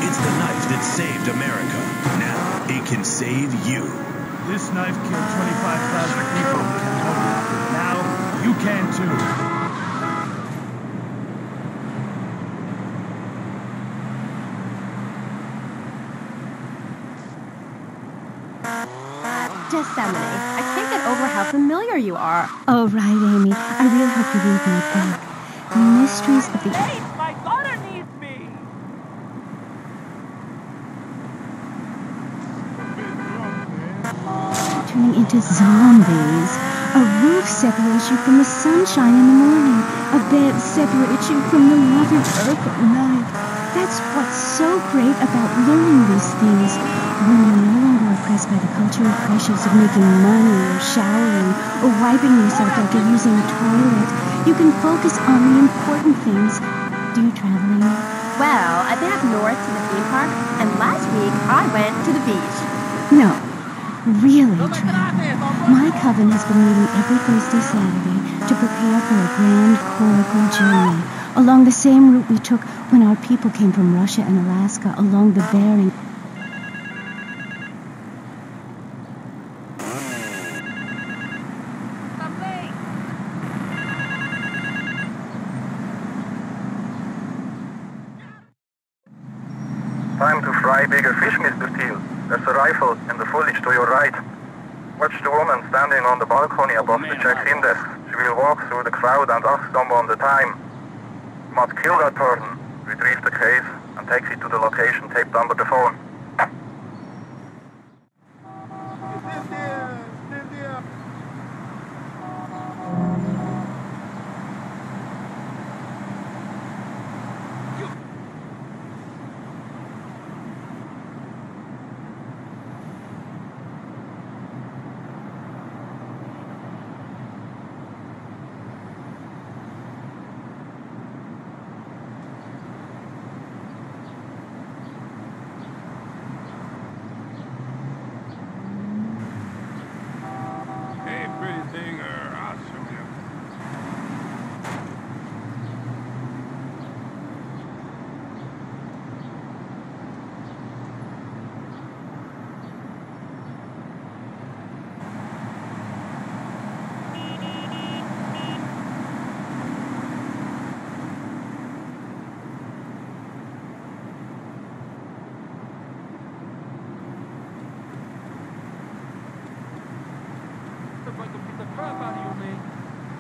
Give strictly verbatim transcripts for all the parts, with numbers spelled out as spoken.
It's the knife that saved America. Now, it can save you. This knife killed twenty-five thousand people in Cambodia. Now, you can too. Gethsemane, I can't get over how familiar you are. Oh, right, Amy. I really hope you read my book. Mysteries of the... Hey, my daughter needs me! Turning into zombies. A roof separates you from the sunshine in the morning. A bed separates you from the loving earth at night. That's what's so great about learning these things. When you're no longer oppressed by the cultural pressures of making money or showering or wiping yourself after using a toilet, you can focus on the important things. Do you travel anymore? Well, I've been up north to the theme park, and last week I went to the beach. No. Really, travel. My coven has been meeting every Thursday, Saturday to prepare for a grand coracle journey along the same route we took when our people came from Russia and Alaska along the Bering. Time to fry bigger fish, Mister Steele. There's a rifle in the foliage to your right. Watch the woman standing on the balcony above the check-in desk. She will walk through the crowd and ask someone the time. You must kill that person, retrieve the case, and take it to the location taped under the phone. Going to beat the crap out of you, man.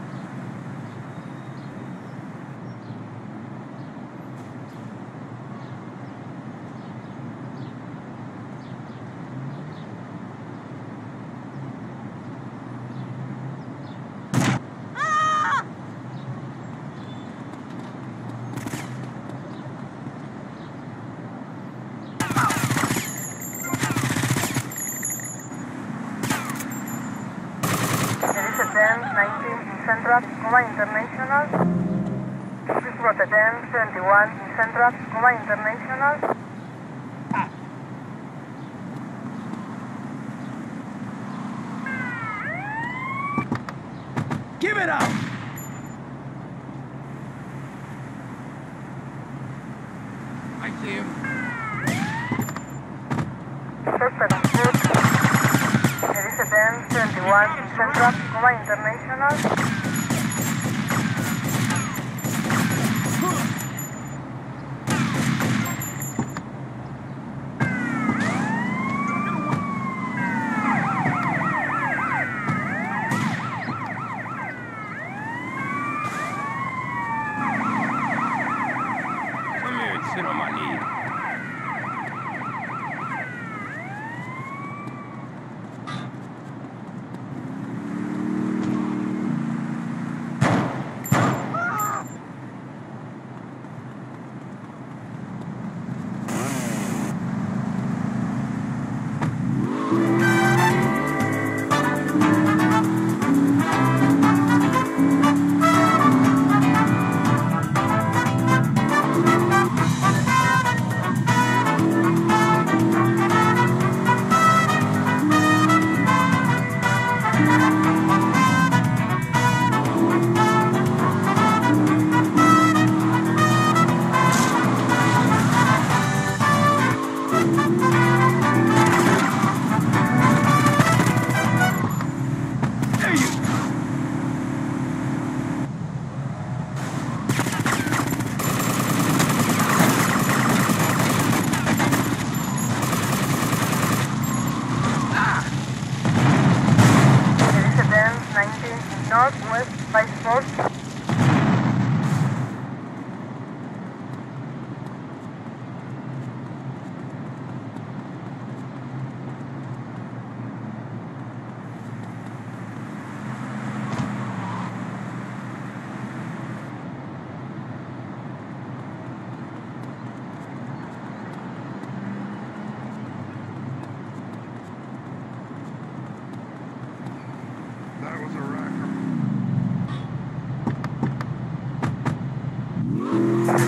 nineteen in Central, Coma International. This is Rotterdam seventy-one in Central, Coma International. Give it up! I see him. Suspect foot. Resident seventy-one in Central, Coma International. Come here and sit on my knee.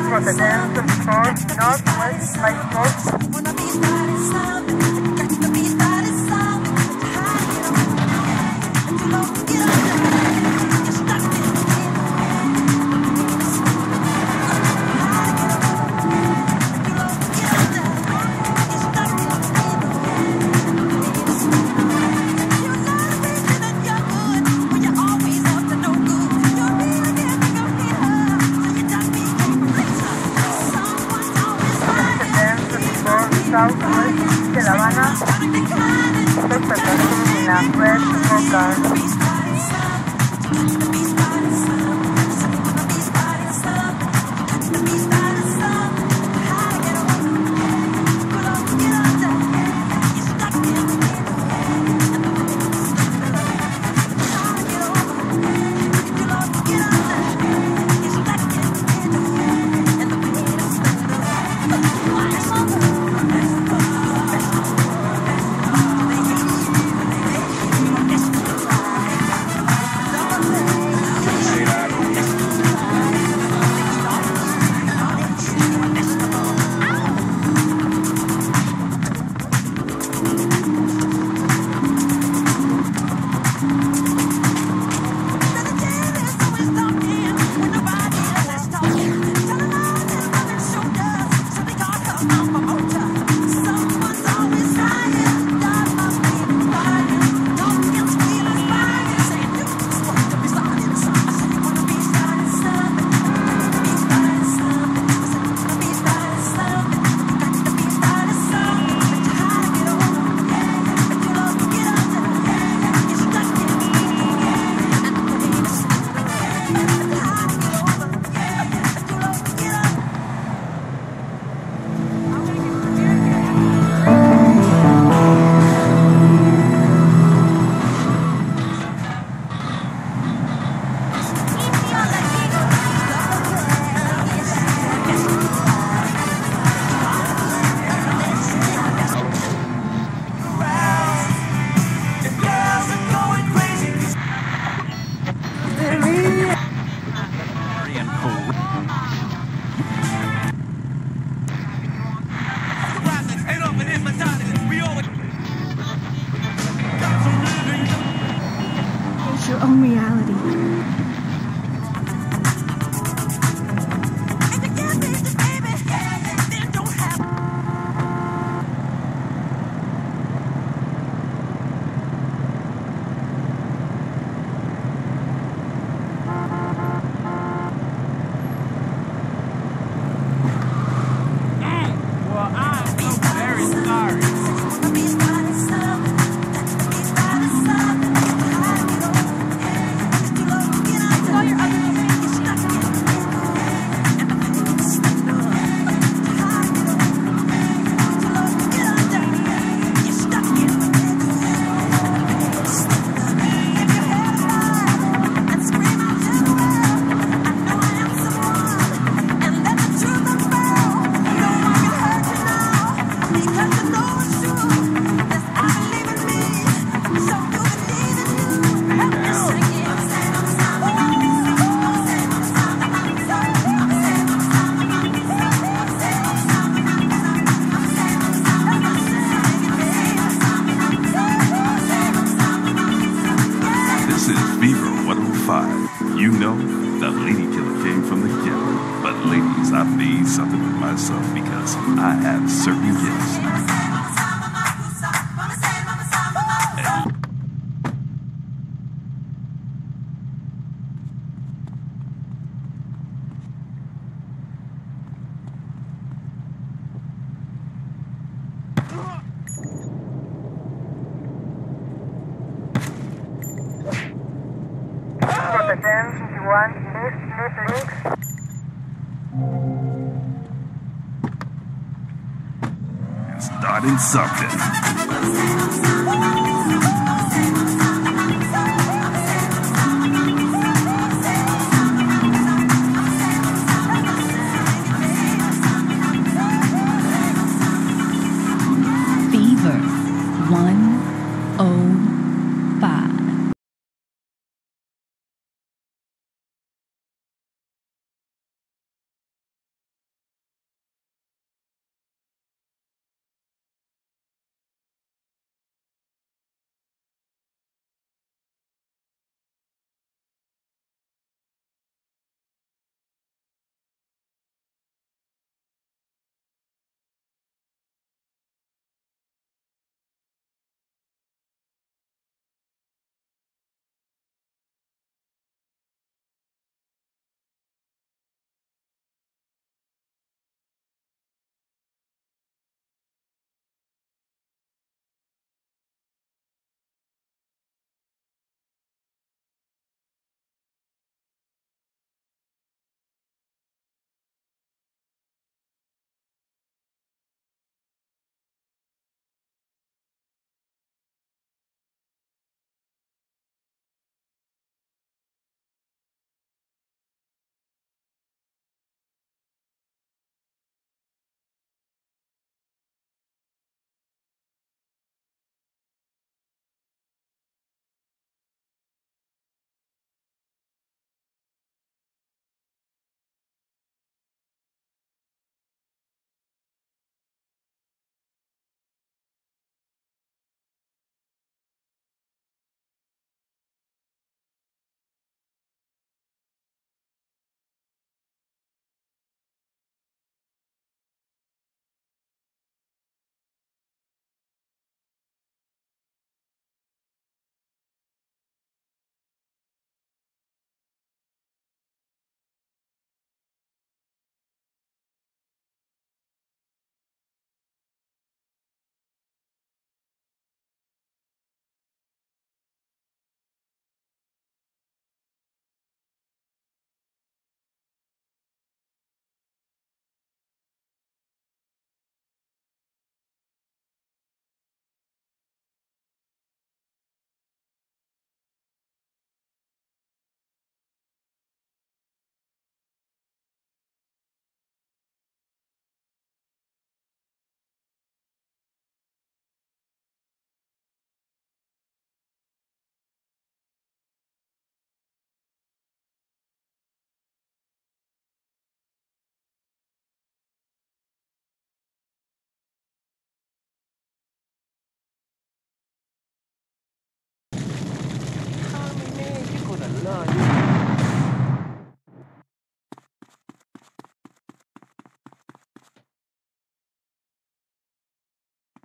Rotterdam twenty-four, Northwest High Court. Southwest de La Habana, expectación in a red small car. Your own reality. Well, I'm so very sorry. This is Fever one oh five. You know, the lady killer came from the ghetto. But ladies, I made something of myself because I have certain gifts. Rotterdam twenty-one, lift, lift links. Starting something.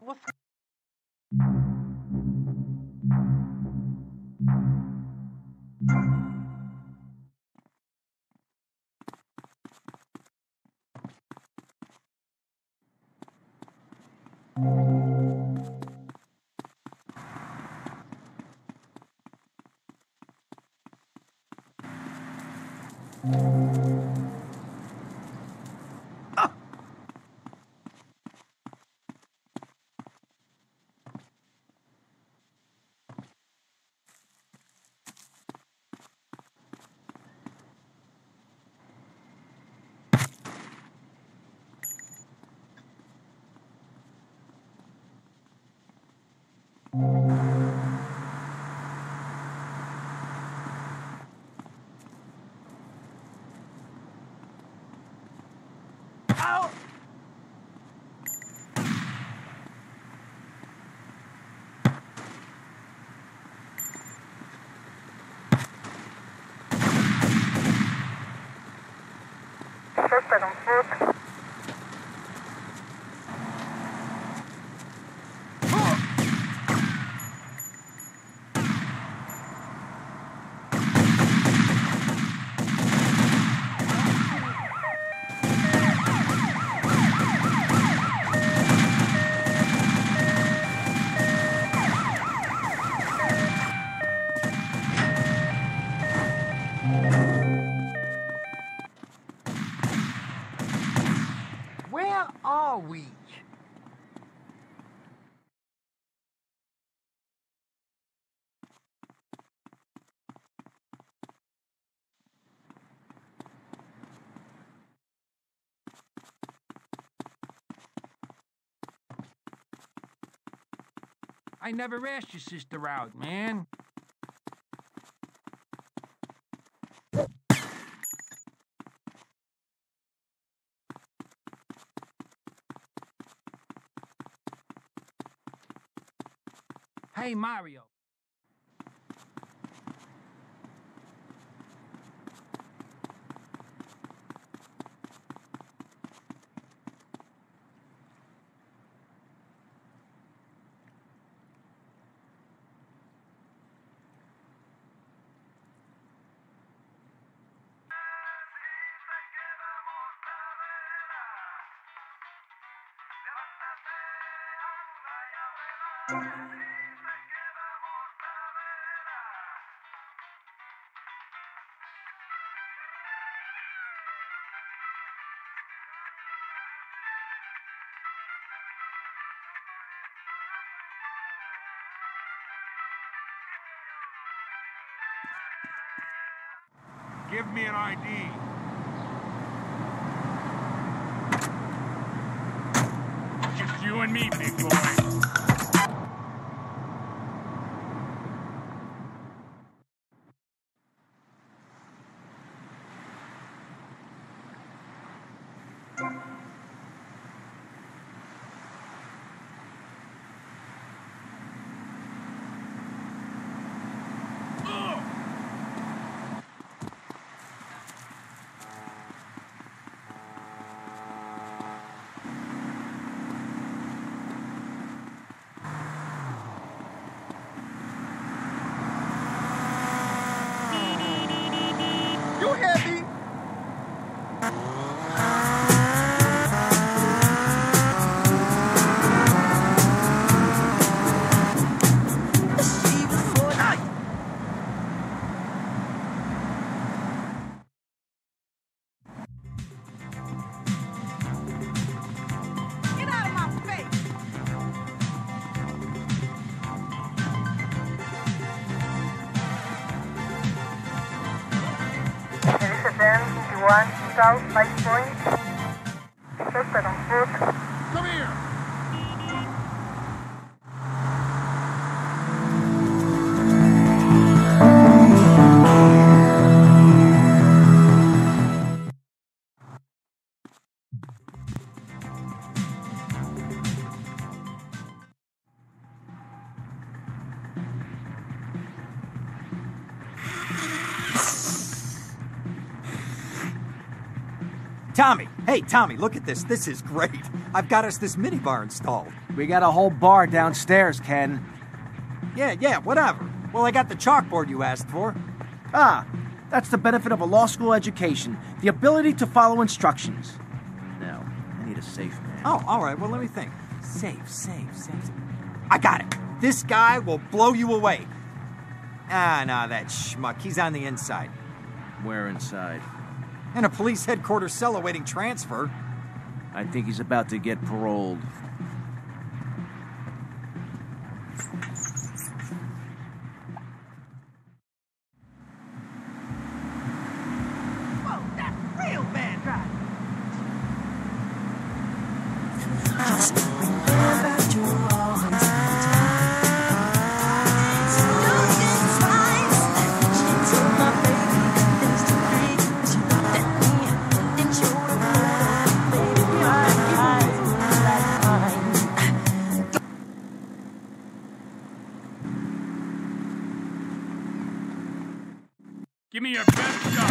What's out? Suspect on foot. Where are we? I never asked your sister out, man. Hey, Mario. Give me an I D. Just you and me, big boy. You heavy? Get out of my face! Elizabeth, fifty-one, South, Five Point. Suspect on foot. Come here. Tommy, hey, Tommy, look at this. This is great. I've got us this minibar installed. We got a whole bar downstairs, Ken. Yeah, yeah, whatever. Well, I got the chalkboard you asked for. Ah, that's the benefit of a law school education. The ability to follow instructions. Now, I need a safe man. Oh, all right, well, let me think. Safe, safe, safe. I got it. This guy will blow you away. Ah, nah, that schmuck. He's on the inside. Where inside? In a police headquarters cell awaiting transfer. I think he's about to get paroled. Whoa, that's real bad driving. Give me your best shot.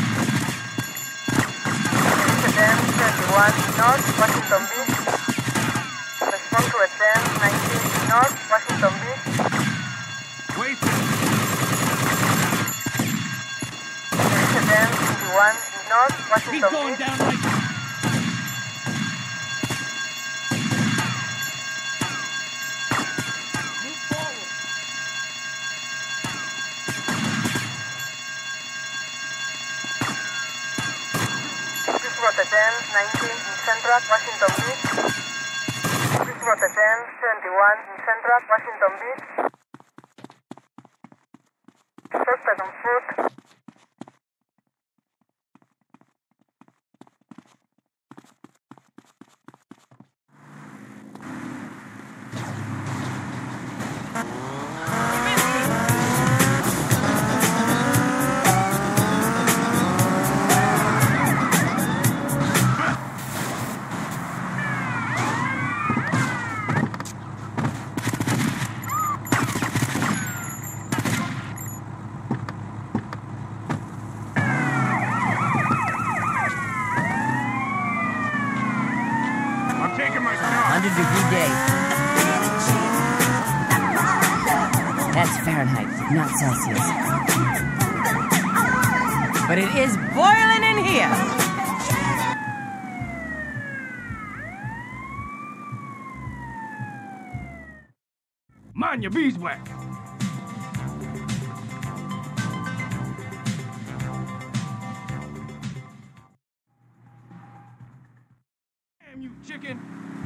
ten twenty-one North, Washington Beach. Respond to a ten nineteen North, Washington Beach. Wasted. ten fifty-one North, He's Washington going Beach. down like that. Move forward. ten nineteen in Central, Washington Beach. Please route ten seventy-one in Central, Washington Beach. Suspect on foot. one hundred degree day. That's Fahrenheit, not Celsius. But it is boiling in here. Mind your beeswax. Damn you, chicken.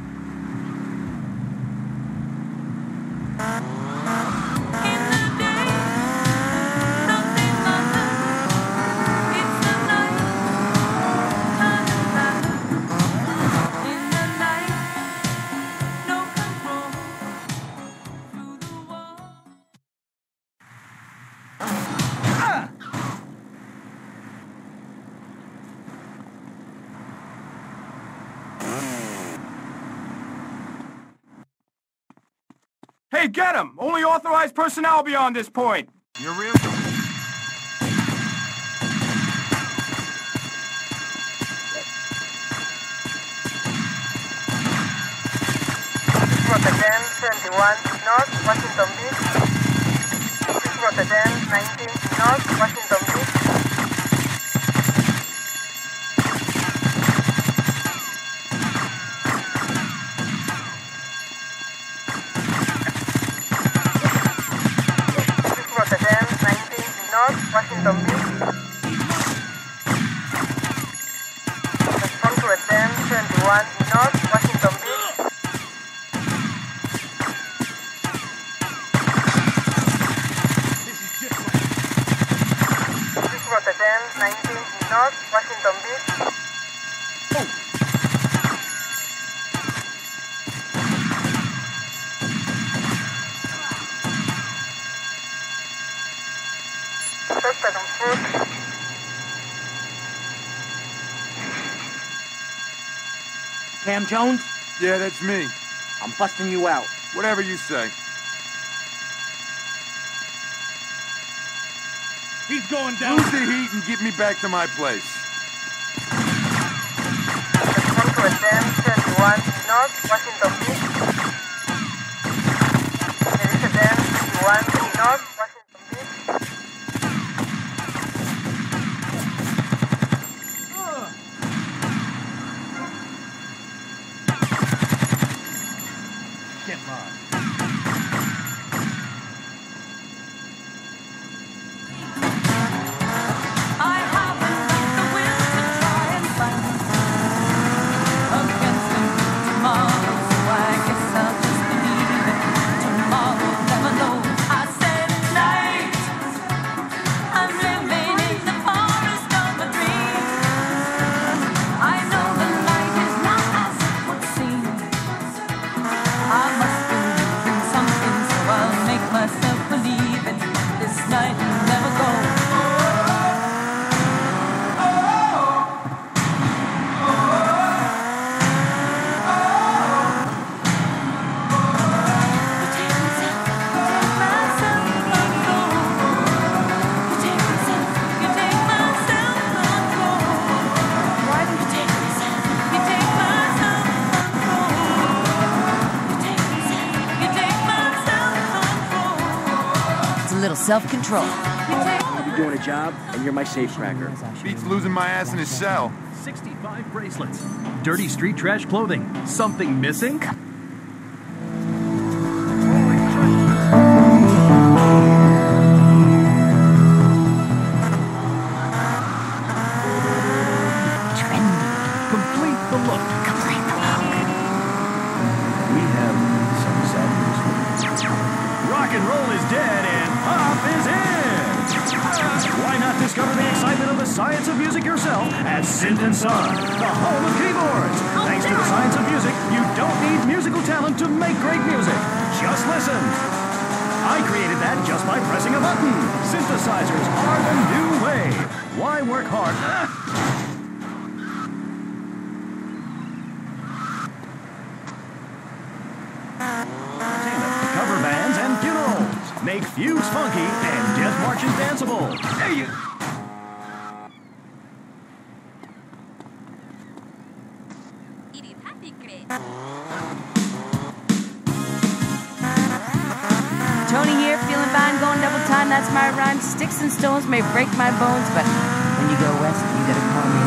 Hey, get him! Only authorized personnel beyond this point. You're real. ten seventy-one North, Washington Beach. Please route ten nineteen North, Washington Beach. Washington Beach. Respond to a ten twenty-one North, Washington Beach. Please route ten nineteen North, Washington Beach. Suspect on foot. Cam Jones? Yeah, that's me. I'm busting you out. Whatever you say. He's going down. Lose the heat and get me back to my place. one North Washington Beach. There is a dam one North Washington Beach. Get lost. Self-control. You're doing a job, and you're my safecracker. Beats losing my ass in his cell. sixty-five bracelets. Dirty street trash clothing. Something missing? Trendy. Complete the look. Complete the look. We have some sad news for you. Rock and roll is dead and pop is in! Why not discover the excitement of the science of music yourself at Synth and Son, the home of keyboards? Thanks to the science of music, you don't need musical talent to make great music. Just listen. I created that just by pressing a button. Synthesizers are the new wave. Why work hard? Cover bands and funerals. Make fugues funky and death marches danceable. There you... Tony here, feeling fine, going double time, that's my rhyme. Sticks and stones may break my bones, but when you go west, you gotta call me.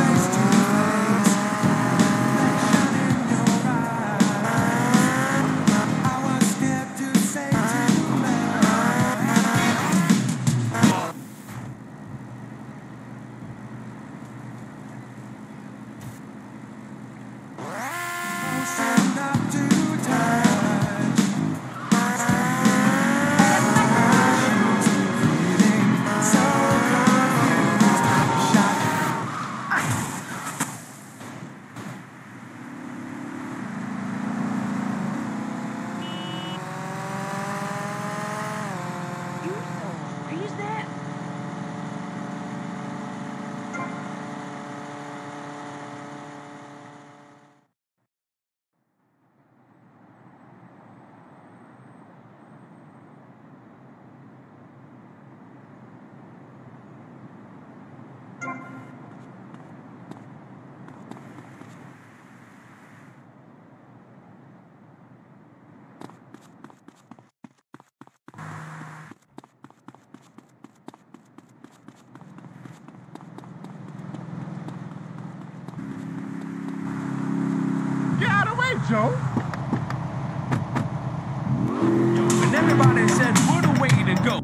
Joe. And everybody said, what a way to go.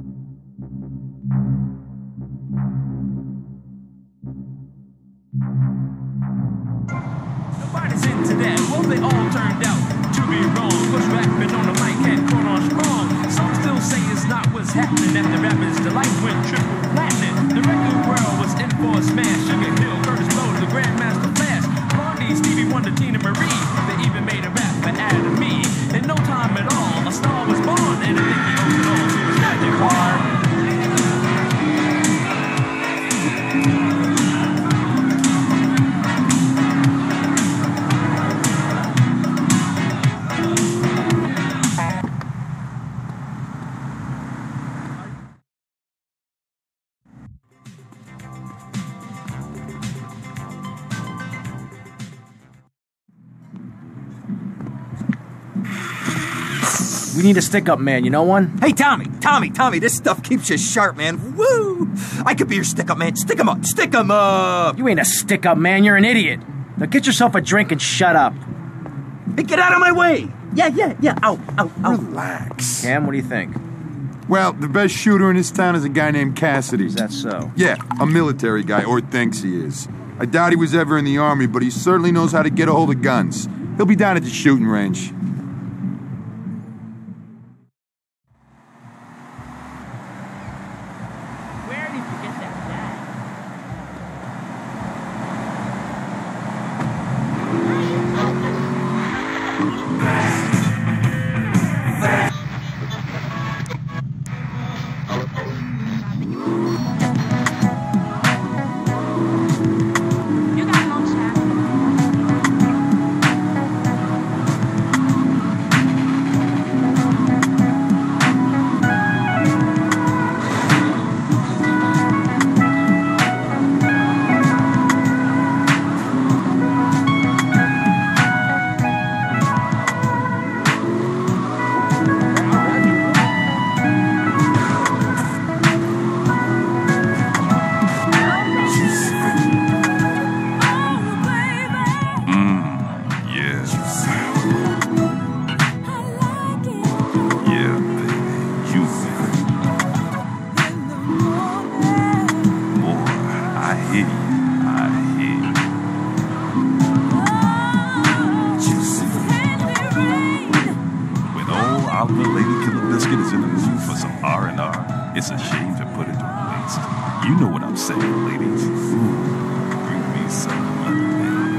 Nobody's into that. Well, they all turned out to be wrong. Push rapping on the mic had caught on strong. Some still say it's not what's happening after rappers' delight went triple platinum. The record world was in for a smash. Sugar Hill, Curtis Blow, the Grandmaster Flash. Blondie, Stevie Wonder, Tina Marie. They even made a rap We need a stick-up man, you know one? Hey, Tommy, Tommy, Tommy, this stuff keeps you sharp, man. Woo! I could be your stick-up man. Stick 'em up, stick 'em up! You ain't a stick-up man, you're an idiot. Now get yourself a drink and shut up. Hey, get out of my way! Yeah, yeah, yeah, ow, ow, ow. Relax. Cam, what do you think? Well, the best shooter in this town is a guy named Cassidy. Is that so? Yeah, a military guy, or thinks he is. I doubt he was ever in the army, but he certainly knows how to get a hold of guns. He'll be down at the shooting range. Where did you get that bag? You got one, Shaq. It's a shame to put it to waste. You know what I'm saying, ladies. Ooh, bring me some lemonade.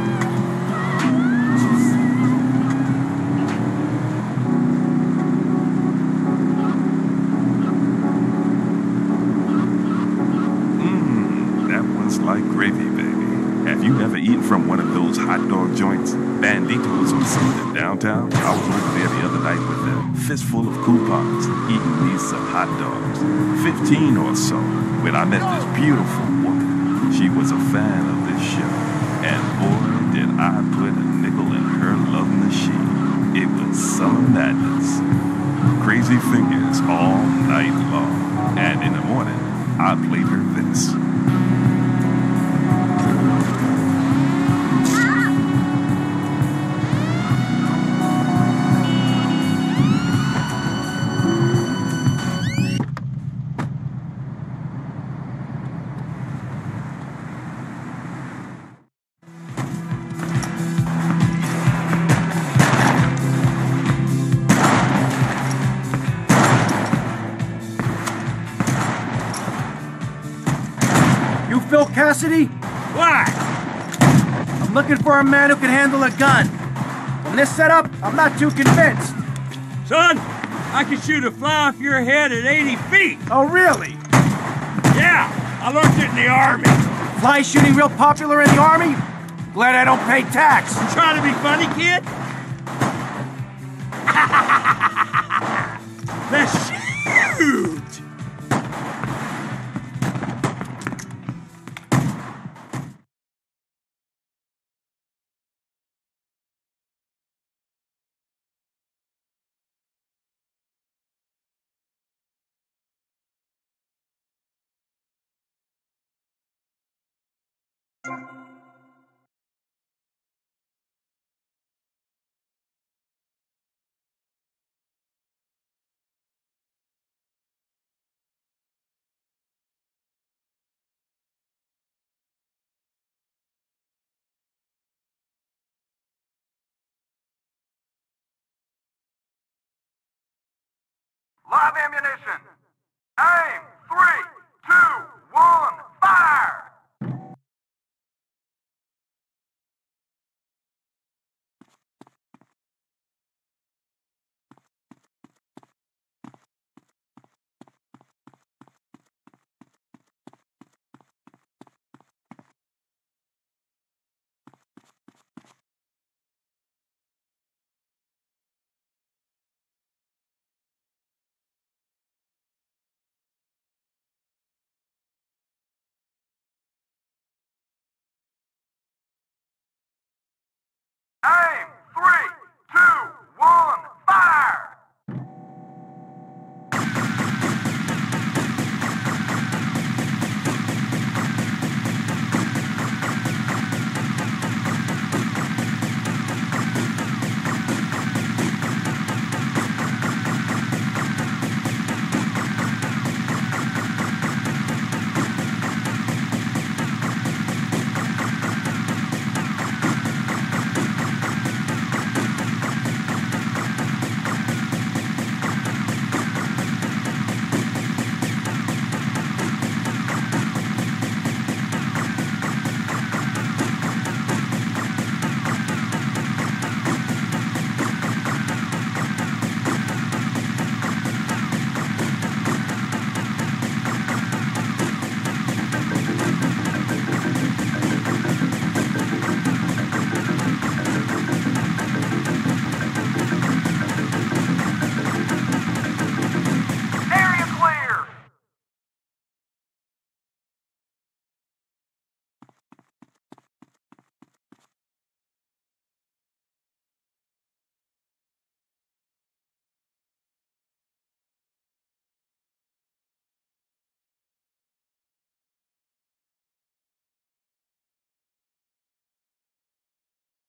Mmm, that one's like gravy, baby. Have you ever eaten from one of those hot dog joints? Banditos or something downtown? I was over there the other night with a fistful of coupons, eating me some hot dogs. Fifteen or so, when I met this beautiful woman. She was a fan of this show. And boy, did I put a nickel in her love machine. It was summer madness. Crazy fingers all night long. And in the morning, I played her this. Phil Cassidy? Why? I'm looking for a man who can handle a gun. From this setup, I'm not too convinced. Son, I can shoot a fly off your head at eighty feet. Oh, really? Yeah, I learned it in the Army. Fly shooting real popular in the Army? Glad I don't pay tax. You trying to be funny, kid? Let's shoot! Live ammunition. Aim. Three, two, one, fire! Aim. Three, two, one, fire!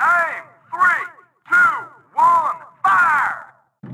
Aim! Three, two, one, fire!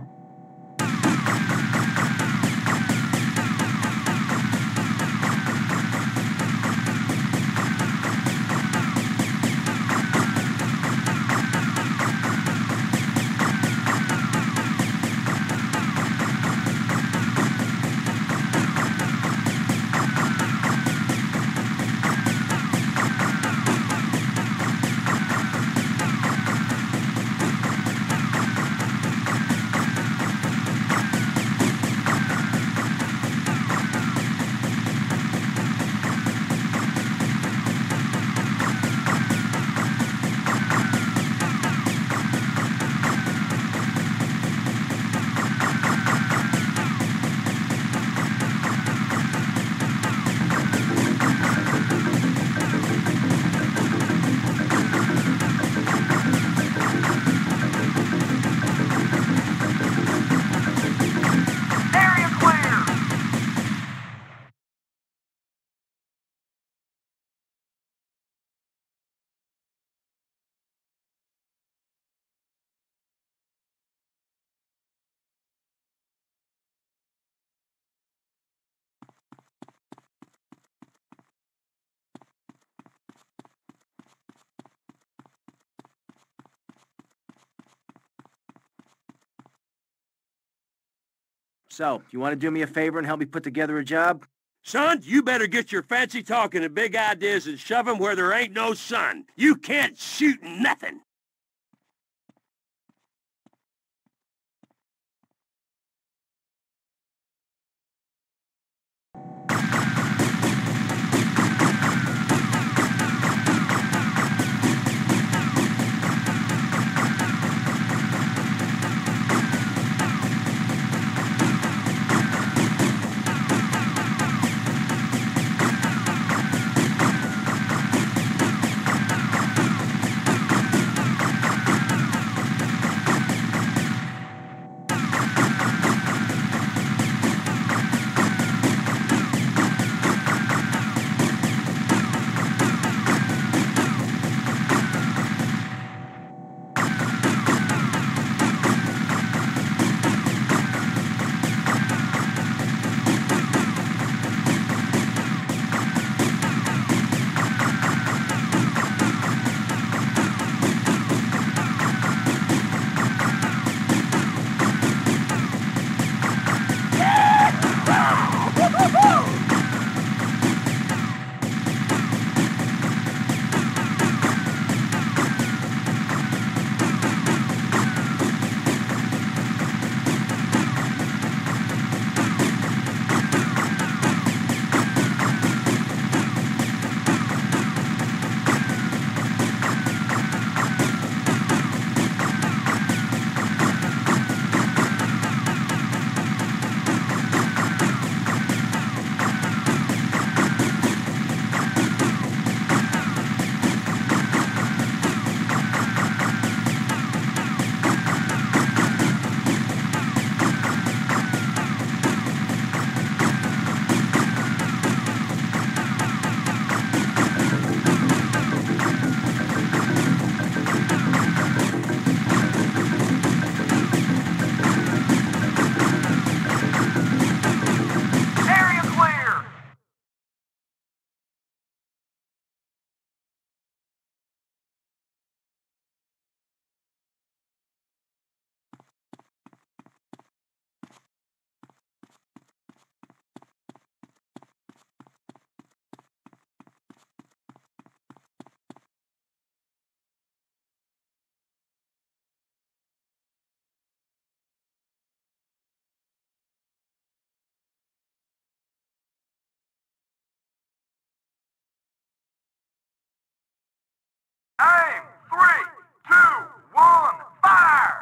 So, you want to do me a favor and help me put together a job? Son, you better get your fancy talking and big ideas and shove 'em where there ain't no sun. You can't shoot nothing. Aim! Three, two, one, fire!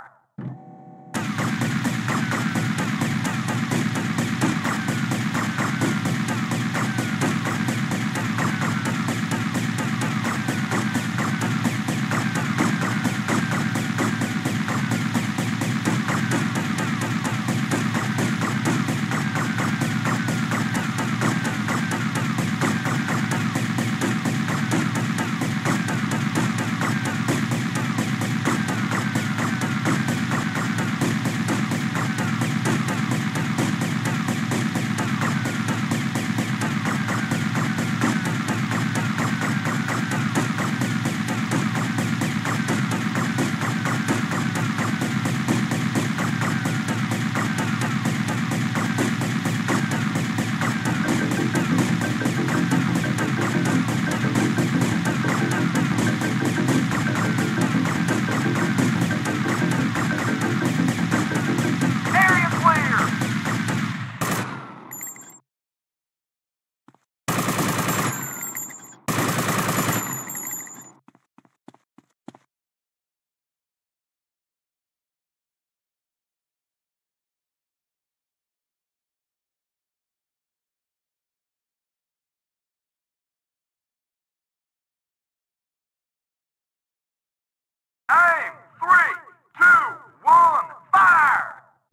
Aim! Three, two, one, fire!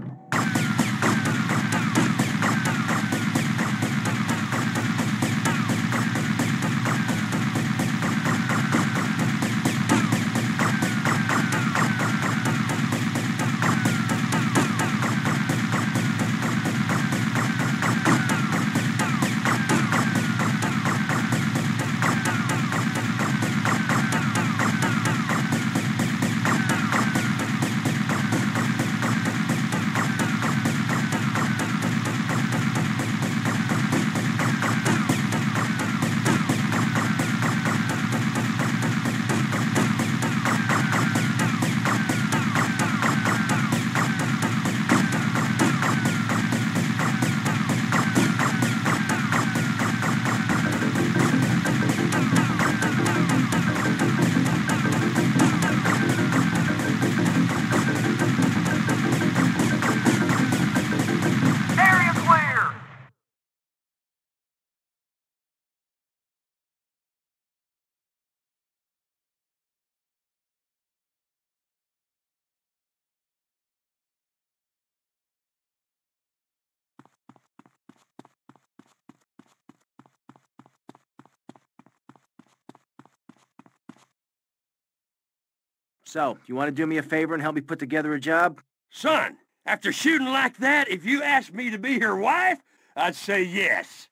So, you want to do me a favor and help me put together a job? Son, after shooting like that, if you asked me to be your wife, I'd say yes.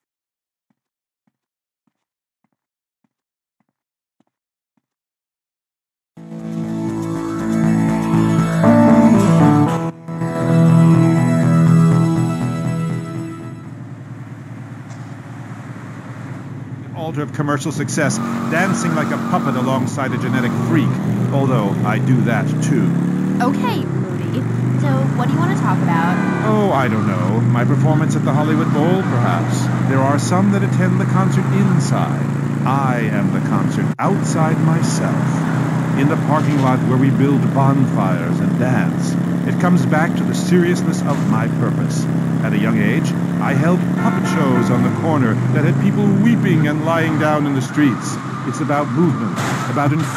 Altar of commercial success, dancing like a puppet alongside a genetic freak, although I do that too. Okay, Moody. So, what do you want to talk about? Oh, I don't know. My performance at the Hollywood Bowl, perhaps. There are some that attend the concert inside. I am the concert outside myself. In the parking lot where we build bonfires and dance. It comes back to the seriousness of my purpose. At a young age, I held puppet shows on the corner that had people weeping and lying down in the streets. It's about movement, about... Inf-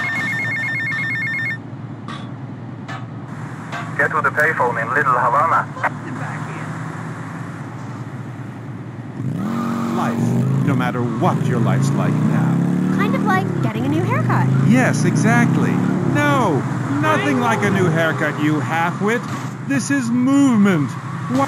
Get to the payphone in Little Havana. Life, no matter what your life's like now. Kind of like getting a new haircut. Yes, exactly. No, nothing like a new haircut, you half-wit. This is movement. What?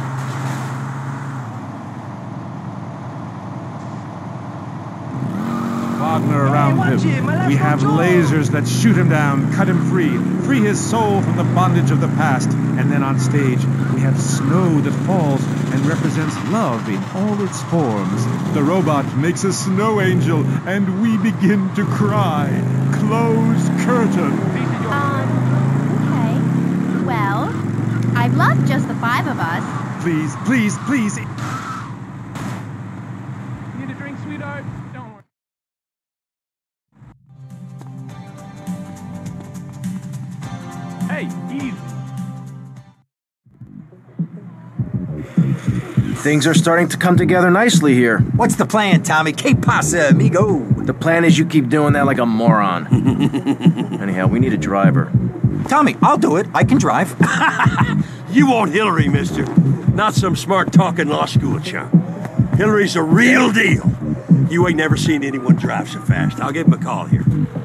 Wagner around him. We have lasers that shoot him down, cut him free, free his soul from the bondage of the past. And then on stage, we have snow that falls and represents love in all its forms. The robot makes a snow angel, and we begin to cry. Close curtain. Um, okay. Well, I'd love just the five of us. Please, please, please. Need a drink, sweetheart? Don't worry. Hey, easy. Things are starting to come together nicely here. What's the plan, Tommy? Que pasa, amigo? The plan is you keep doing that like a moron. Anyhow, we need a driver. Tommy, I'll do it. I can drive. You want Hillary, mister. Not some smart-talking law school chump. Hillary's a real deal. You ain't never seen anyone drive so fast. I'll give him a call here.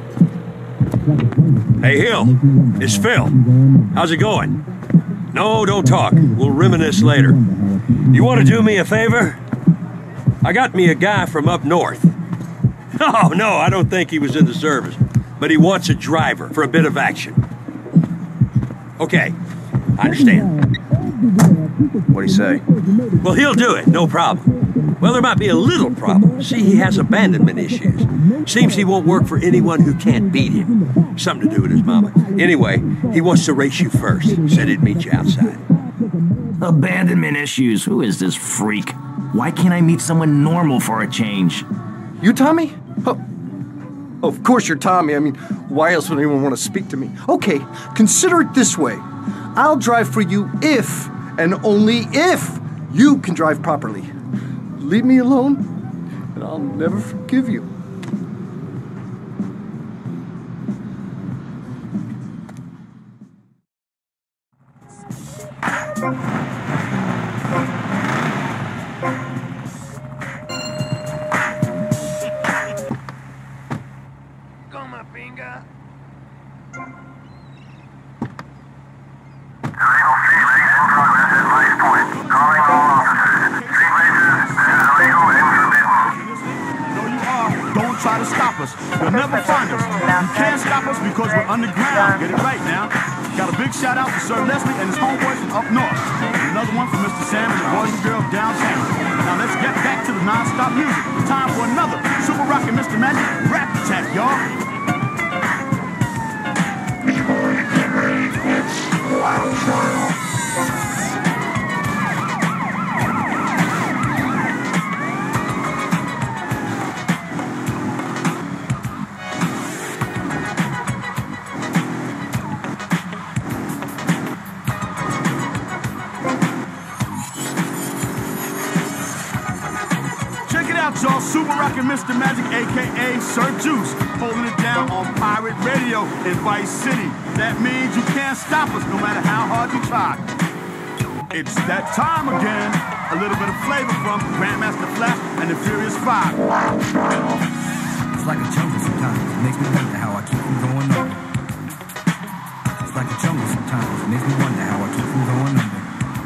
Hey, Hill. It's Phil. How's it going? No, don't talk. We'll reminisce later. You want to do me a favor? I got me a guy from up north. Oh, no, I don't think he was in the service. But he wants a driver for a bit of action. Okay, I understand. What'd he say? Well, he'll do it, no problem. Well, there might be a little problem. See, he has abandonment issues. Seems he won't work for anyone who can't beat him. Something to do with his mama. Anyway, he wants to race you first. Said he'd meet you outside. Abandonment issues. Who is this freak? Why can't I meet someone normal for a change? You Tommy? Oh, of course you're Tommy. I mean, why else would anyone want to speak to me? Okay, consider it this way. I'll drive for you if, and only if, you can drive properly. Leave me alone, and I'll never forgive you. Don't try to stop us. You'll never find us. You can't stop us because we're underground. Get it right now. Got a big shout out to Sir Leslie and his homeboys from up north. And another one for Mister Sam and the boys and girls downtown. Now let's get back to the non-stop music. Time for another Super Rockin' Mister Magic rap attack, y'all. Y'all, Super Rockin' Mister Magic, a k a. Sir Juice, holding it down on Pirate Radio in Vice City. That means you can't stop us no matter how hard you try. It's that time again. A little bit of flavor from Grandmaster Flash and the Furious Five. It's like a jungle sometimes. It makes me wonder how I keep from going under. It's like a jungle sometimes. It makes me wonder how I keep from going under.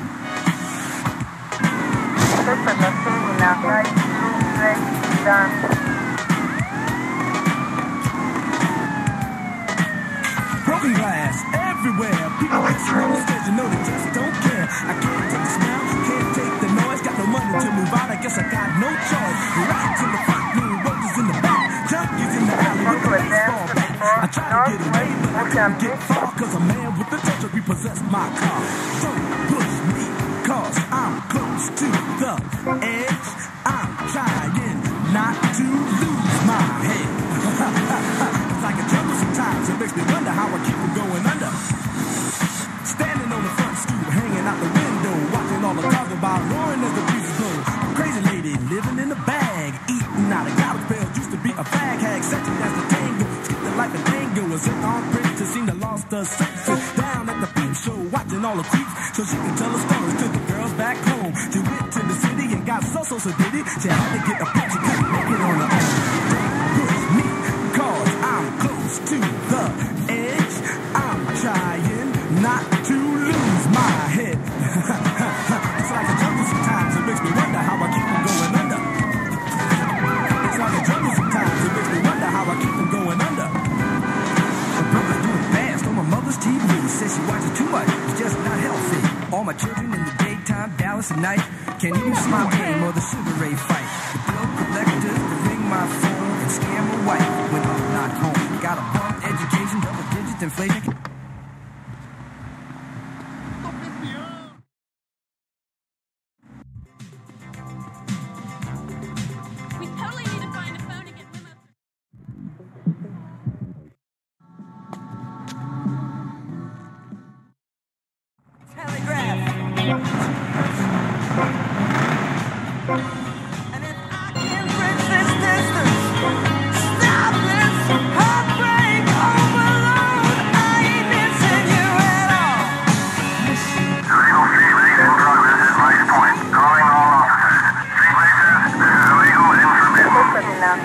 Broken glass everywhere. People get so upset, you know they just don't care. I can't take the smell, can't take the noise. Got no money to move out, I guess I got no choice. Rats in the front, little roaches in the back, junkies in the alley with the baseball bat. I try to get away, but I couldn't get far, cause a man with a touch repossessed my car. Don't push me, cause I'm close to the edge. I'm trying not to lose my head. It's like a jungle sometimes. It makes me wonder how I keep from going under. Standing on the front stoop, hanging out the window, watching all the cars go by, roaring as the breeze blows. Crazy lady living in a bag, eating out of garbage pails. Used to be a fag hag, sexy as the tango. Skip the life and tango, as if on print to seem to lost her senses. Down at the peep show, watching all the creeps, so she can tell her stories to the girls back home. She went to the city and got so so so did it. She had to get a picture, she couldn't make it on her own. Push me, cause I'm close to the edge. I'm trying not to lose my head. It's like a jungle sometimes. It makes me wonder how I keep from going under. It's like a jungle sometimes. It makes me wonder how I keep from going under. My brother's doing fast on my mother's T V. Says she watches too much. It's just not healthy. All my children in the daytime, Dallas at night. Can't even see my game or the Sugar Ray fight. The bill collectors to ring my phone and scam my wife when I'm not home. Got a bum education, double digit inflation. We totally need to find a phone to get limo. Telegraph. And if I can bridge this distance, stop this heartbreak overload, I ain't missing you at all. Illegal street race in progress at Vice Point. Calling all officers. Street racers, this is illegal and forbidden.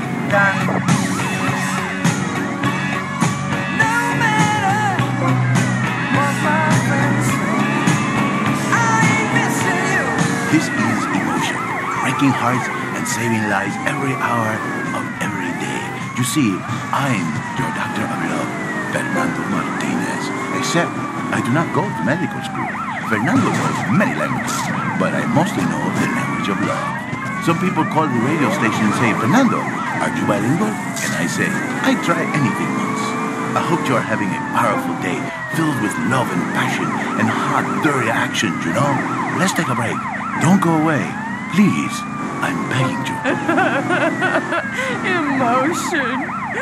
No matter what my friends say, I ain't missing you. This is emotion, breaking hearts and saving lives every hour of every day. You see, I'm your doctor of love, Fernando Martinez. Except I do not go to medical school. Fernando knows many languages, but I mostly know the language of love. Some people call the radio station and say, Fernando, are you bilingual? And I say, I try anything once. I hope you are having a powerful day filled with love and passion and hard, dirty action, you know? Let's take a break. Don't go away. Please. I'm begging you. Emotion.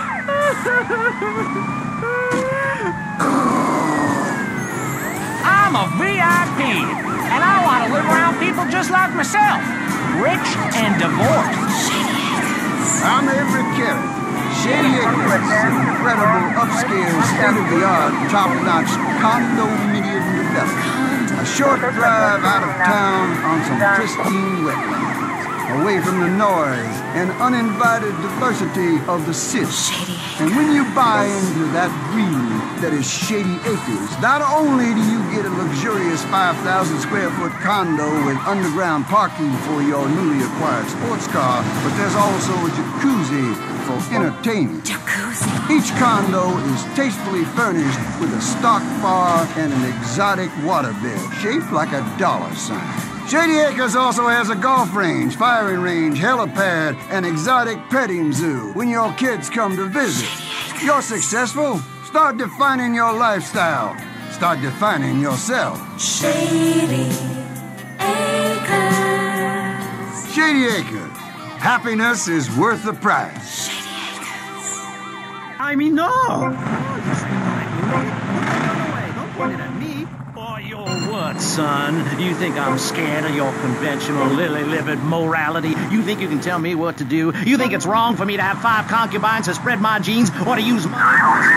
I'm a V I P, and I want to live around people just like myself, rich and divorced. I'm Everett Carey. Shady Acres is an incredible, upscale, state-of-the-art, top-notch condominium development. A short drive out of town on some pristine wetlands, away from the noise and uninvited diversity of the city. And when you buy into that dream that is Shady Acres, not only do you get a luxurious five thousand square foot condo with underground parking for your newly acquired sports car, but there's also a jacuzzi for entertaining. Jacuzzi. Each condo is tastefully furnished with a stock bar and an exotic waterbed shaped like a dollar sign. Shady Acres also has a golf range, firing range, helipad, and exotic petting zoo when your kids come to visit. You're successful? Start defining your lifestyle. Start defining yourself. Shady Acres. Shady Acres. Happiness is worth the price. I mean, no! Don't point it at me. Boy, you're what, son? You think I'm scared of your conventional lily-livered morality? You think you can tell me what to do? You think it's wrong for me to have five concubines to spread my genes or to use my...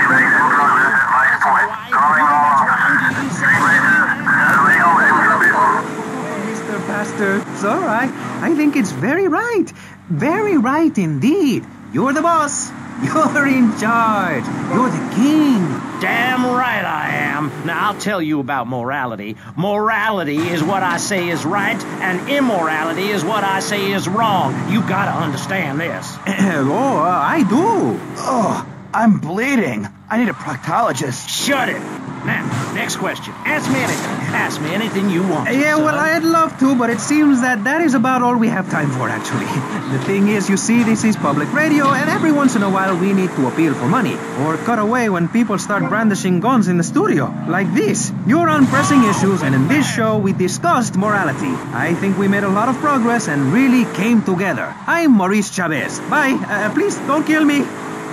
Mister Pastor, it's all right. I think it's very right. Very right indeed. You're the boss. You're in charge. You're the king. Damn right I am. Now, I'll tell you about morality. Morality is what I say is right, and immorality is what I say is wrong. You gotta understand this. Oh, uh, I do. Oh, I'm bleeding. I need a proctologist. Shut it. Now, next question. Ask me anything. Ask me anything you want. Yeah, son. well, I'd love to, but it seems that that is about all we have time for, actually. The thing is, you see, this is public radio, and every once in a while we need to appeal for money. Or cut away when people start brandishing guns in the studio. Like this. You're on Pressing Issues, and in this show we discussed morality. I think we made a lot of progress and really came together. I'm Maurice Chavez. Bye. Uh, please, don't kill me.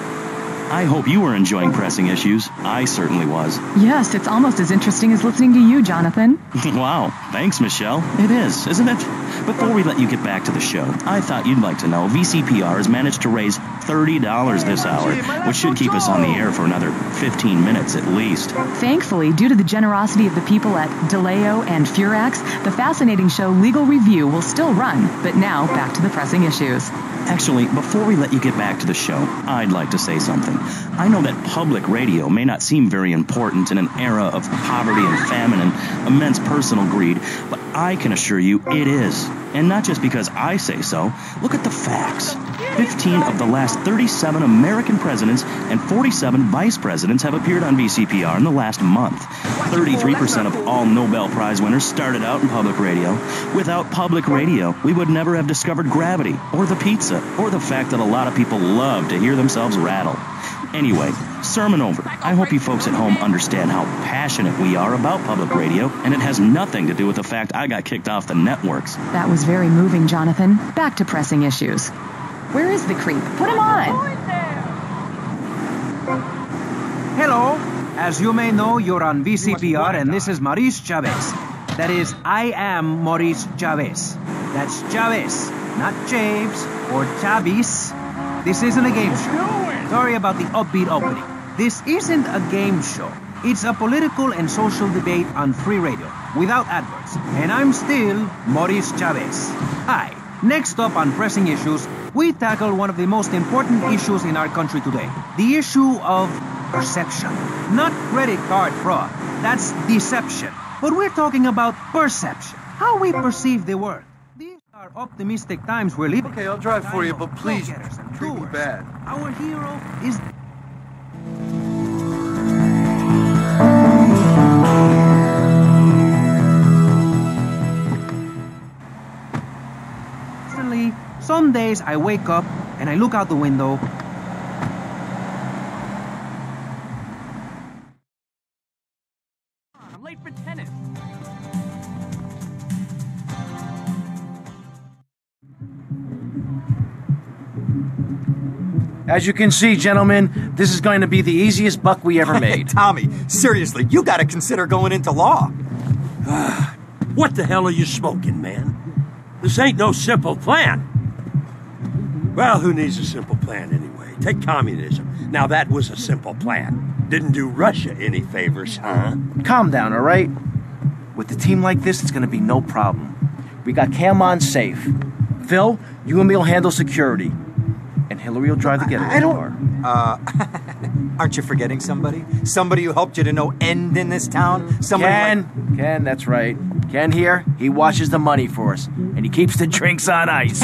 I hope you were enjoying Pressing Issues. I certainly was. Yes, it's almost as interesting as listening to you, Jonathan. Wow, thanks, Michelle. It is, isn't it? Before we let you get back to the show, I thought you'd like to know V C P R has managed to raise thirty dollars this hour, which should keep us on the air for another fifteen minutes at least. Thankfully, due to the generosity of the people at DeLeo and Furax, the fascinating show Legal Review will still run. But now, back to the Pressing Issues. Actually, before we let you get back to the show, I'd like to say something. I know that public radio may not seem very important in an era of poverty and famine and immense personal greed, but I can assure you it is. And not just because I say so. Look at the facts. fifteen of the last thirty-seven American presidents and forty-seven vice presidents have appeared on V C P R in the last month. thirty-three percent of all Nobel Prize winners started out in public radio. Without public radio, we would never have discovered gravity, or the pizza, or the fact that a lot of people love to hear themselves rattle. Anyway, sermon over. I hope you folks at home understand how passionate we are about public radio, and it has nothing to do with the fact I got kicked off the networks. That was very moving, Jonathan. Back to Pressing Issues. Where is the creep? Put him on! Hello. As you may know, you're on V C P R, and this is Maurice Chavez. That is, I am Maurice Chavez. That's Chavez, not Chaves or Chavis. This isn't a game show. Sorry about the upbeat opening. This isn't a game show. It's a political and social debate on free radio, without adverts. And I'm still Maurice Chavez. Hi. Next up on Pressing Issues, we tackle one of the most important issues in our country today. The issue of perception. Not credit card fraud. That's deception. But we're talking about perception. How we perceive the world. These are optimistic times we're living. Okay, I'll drive for you, but please, treat me bad. Our hero is... Recently, some days I wake up and I look out the window. I'm late for tennis. As you can see, gentlemen, this is going to be the easiest buck we ever made. Hey, Tommy, seriously, you gotta consider going into law. What the hell are you smoking, man? This ain't no simple plan. Well, who needs a simple plan anyway? Take communism. Now that was a simple plan. Didn't do Russia any favors, huh? Calm down, all right? With a team like this, it's gonna be no problem. We got Cam on safe. Phil, you and me will handle security. And Hillary will drive the getaway I don't- car. Uh, aren't you forgetting somebody? Somebody who helped you to no end in this town? Somebody Ken, like... Ken, that's right. Ken here, he washes the money for us. And he keeps the drinks on ice.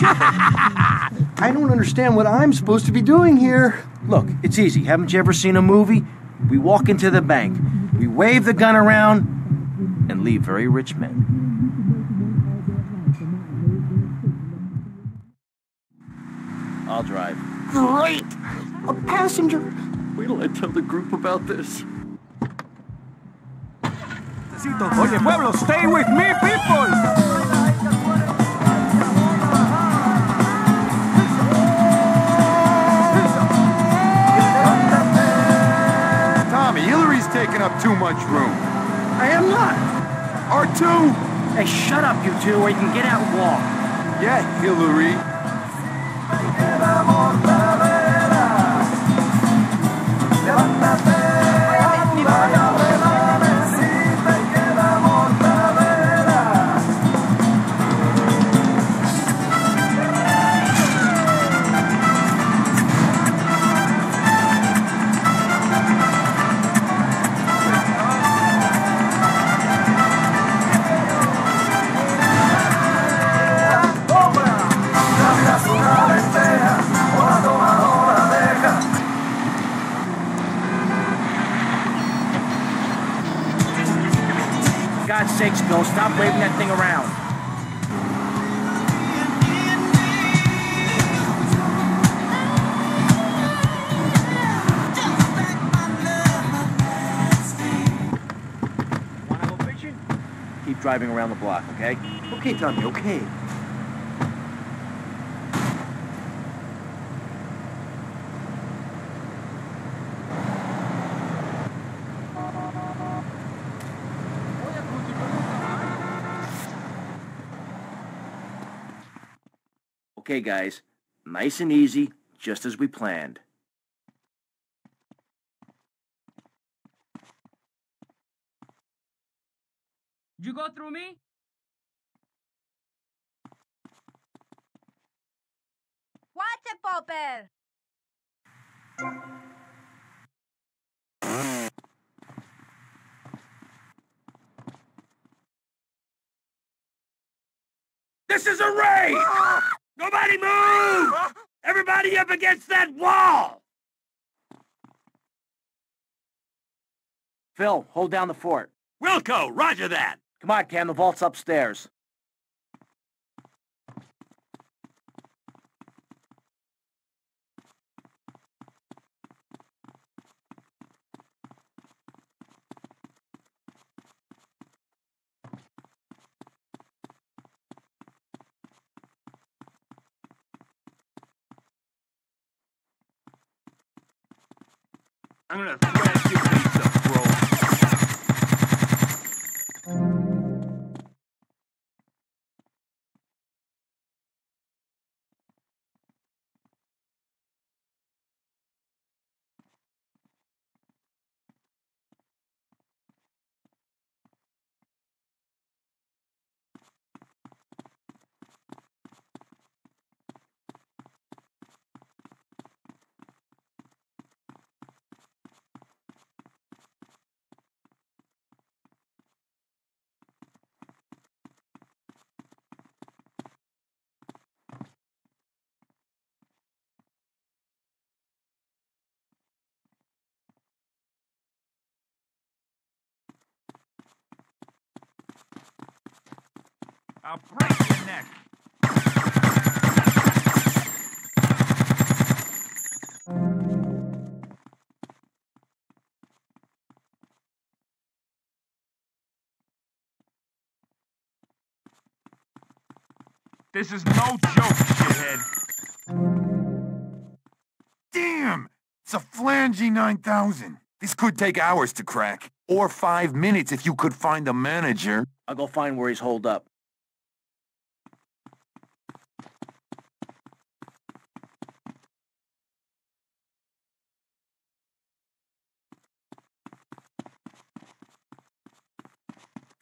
I don't understand what I'm supposed to be doing here. Look, it's easy. Haven't you ever seen a movie? We walk into the bank, we wave the gun around, and leave very rich men. I'll drive. Great! A passenger! Wait till I tell the group about this. Oye, pueblo, stay with me, people! Tommy, Hillary's taking up too much room. I am not. R two! Hey, shut up, you two, or you can get out and walk. Yeah, Hillary. God's sakes, Bill, stop waving that thing around. Wanna go fishing? Keep driving around the block, okay? Okay, Tommy, okay. Okay, guys. Nice and easy, just as we planned. You go through me? Watch it, Popper! This is a raid! Nobody move! Everybody up against that wall! Phil, hold down the fort. Wilco, roger that! Come on, Cam, the vault's upstairs. I'm gonna thrash your pizza, bro. I'll break your neck. This is no joke, shithead. Damn! It's a Flangy nine thousand. This could take hours to crack. Or five minutes if you could find the manager. I'll go find where he's holed up.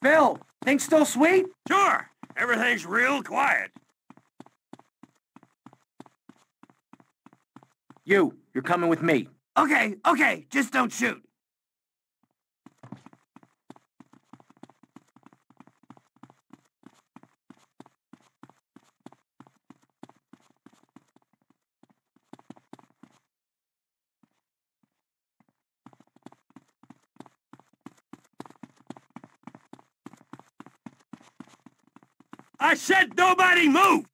Phil, things still sweet? Sure. Everything's real quiet. You, you're coming with me. Okay, okay, just don't shoot. I said nobody move!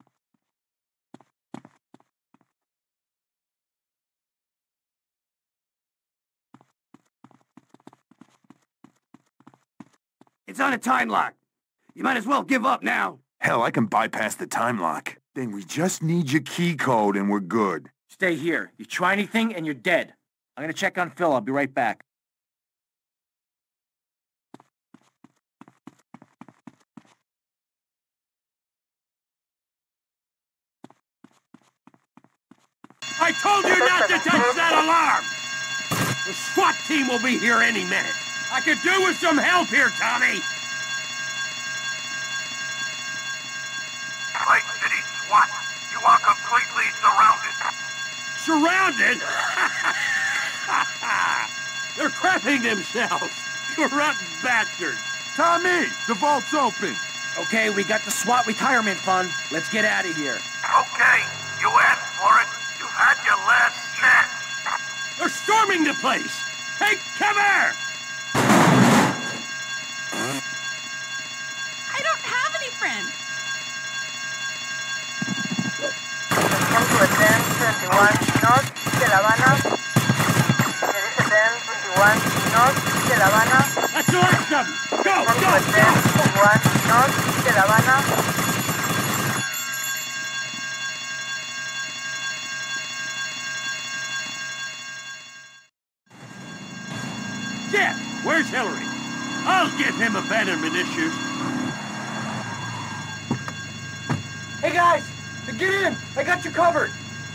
It's on a time lock. You might as well give up now. Hell, I can bypass the time lock. Then we just need your key code and we're good. Stay here. You try anything and you're dead. I'm gonna check on Phil. I'll be right back. I told you not to touch that alarm! The SWAT team will be here any minute. I could do with some help here, Tommy! Lake City SWAT, you are completely surrounded. Surrounded? They're crapping themselves! You rotten bastards! Tommy, the vault's open. Okay, we got the SWAT retirement fund. Let's get out of here. Okay, you asked for it. You've had your last chance. They're storming the place! Take cover! I don't have any friends. Come to attend twenty-one North de La Habana. There is attend twenty-one North de La Habana. That's the last of them! Go, Come go, to attend twenty-one North de La Habana. Jeff, where's Hillary? I'll give him abandonment issues. Hey guys, get in. I got you covered.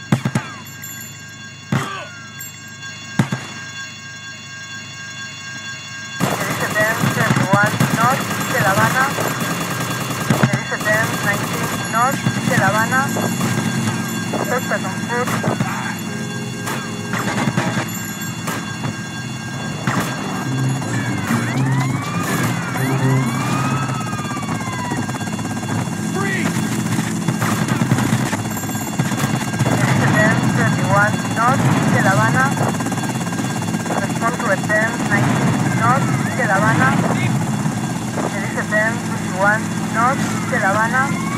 There is attend twenty-one North de La Habana. There is attend nineteen North de La Habana. Suspect on foot. twenty-one North de La Habana. Respond to attend nineteen North de La Habana. There is attend twenty-one North de La Habana.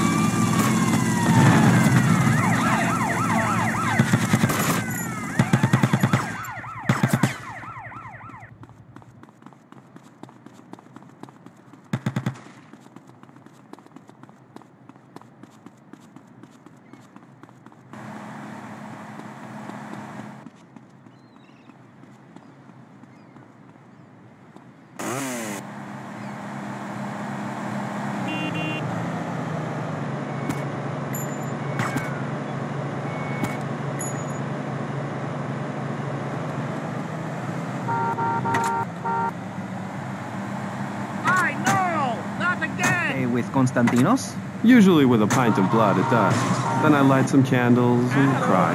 With Constantinos? Usually with a pint of blood at dusk. Then I light some candles and cry.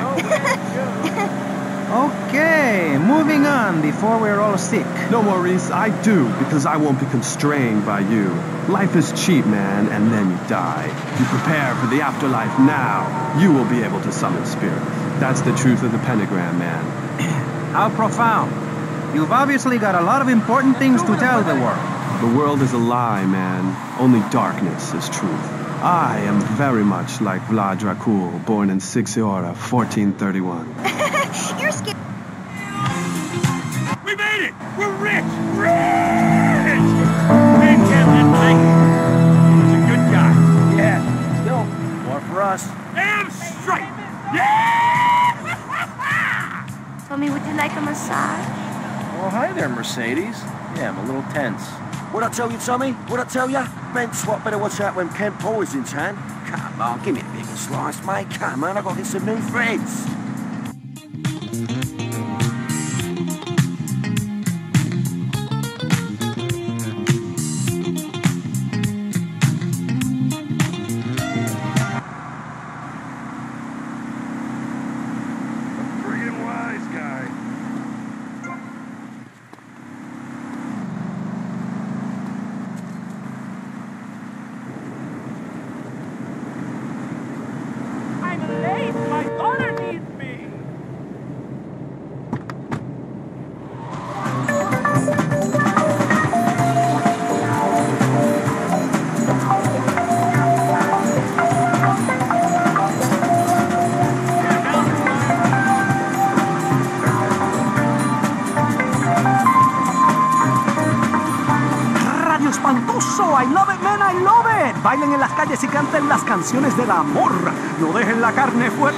Okay, moving on before we're all sick. No, Maurice, I do, because I won't be constrained by you. Life is cheap, man, and then you die. You prepare for the afterlife now. You will be able to summon spirits. That's the truth of the pentagram, man. How profound. You've obviously got a lot of important things to tell the world. The world is a lie, man. Only darkness is truth. I am very much like Vlad Dracul, born in Sixiora, fourteen thirty-one. You're scared. We made it! We're rich! Rich! Man can't live thing. He's a good guy. Yeah, still, more for us. Damn straight! Yeah! Tommy, would you like a massage? Oh, hi there, Mercedes. Yeah, I'm a little tense. What'd I tell you, Tommy? What'd I tell you? Men swap better watch out when Ken Paul is in town. Come on, give me a bigger slice, mate. Come on, I've got to get some new friends. fabuloso. I love it, man, I love it. Bailen en las calles y canten las canciones del amor. No dejen la carne fuera.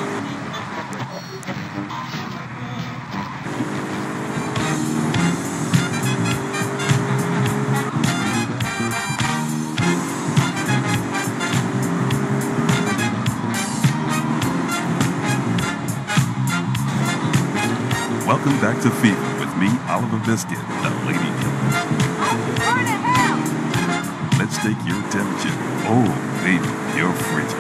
Welcome back to Fever with me, Oliver Biscuit, the Lady Killer. Let's take your temperature. Oh, baby, you're frigid.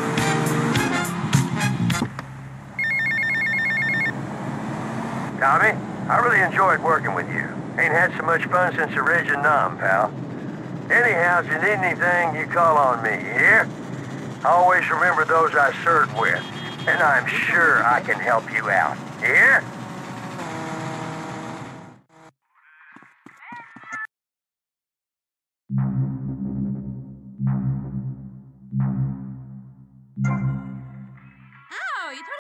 Tommy, I really enjoyed working with you. Ain't had so much fun since the Reg and Nom, pal. Anyhow, if you need anything, you call on me, you hear? Always remember those I served with, and I'm sure I can help you out, you hear?